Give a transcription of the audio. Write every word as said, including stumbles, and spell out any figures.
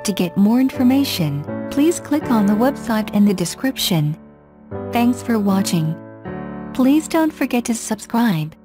To get more information, please click on the website in the description. Thanks for watching. Please don't forget to subscribe.